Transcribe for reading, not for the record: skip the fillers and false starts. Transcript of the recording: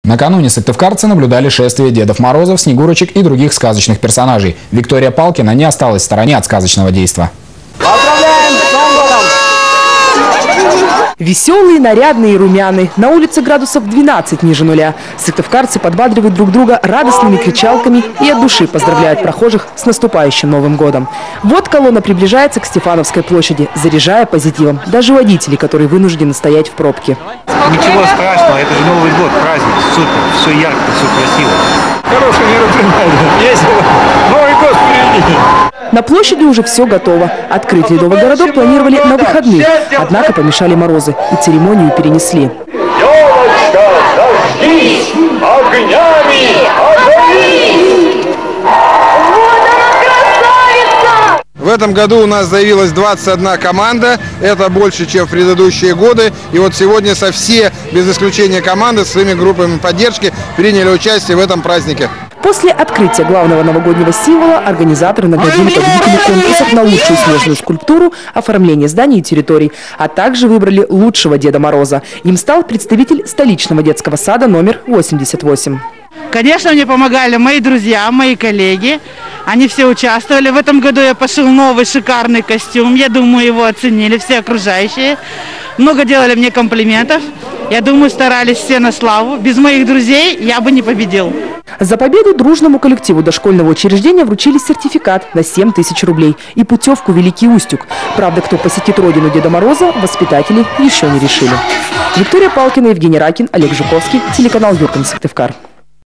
Накануне сыктывкарцы наблюдали шествие Дедов Морозов, Снегурочек и других сказочных персонажей. Виктория Палкина не осталась в стороне от сказочного действа. Поздравляем с Новым годом! Веселые, нарядные и румяные. На улице градусов 12 ниже нуля. Сыктывкарцы подбадривают друг друга радостными кричалками и от души поздравляют прохожих с наступающим Новым годом. Вот колонна приближается к Стефановской площади, заряжая позитивом. Даже водители, которые вынуждены стоять в пробке. Ничего страшного, это же Новый год, праздник, супер, все ярко, все красиво. Хорошее мероприятие, весело, Новый год впереди. На площади уже все готово. Открыть ледовый городок планировали на выходных, однако помешали морозы и церемонию перенесли. Елочка, зажгись, огнями озарись! Вот она, красавица! В этом году у нас заявилась 21 команда, это больше, чем в предыдущие годы. И вот сегодня все, без исключения команды, со своими группами поддержки приняли участие в этом празднике. После открытия главного новогоднего символа организаторы наградили победителей конкурсов на лучшую снежную скульптуру, оформление зданий и территорий, а также выбрали лучшего Деда Мороза. Им стал представитель столичного детского сада номер 88. Конечно, мне помогали мои друзья, мои коллеги. Они все участвовали. В этом году я пошил новый шикарный костюм. Я думаю, его оценили все окружающие. Много делали мне комплиментов. Я думаю, старались все на славу. Без моих друзей я бы не победил. За победу дружному коллективу дошкольного учреждения вручили сертификат на 7 тысяч рублей и путевку в Великий Устюг. Правда, кто посетит родину Деда Мороза, воспитатели еще не решили. Виктория Палкина, Евгений Ракин, Олег Жуковский, телеканал Юркан, Сыктывкар.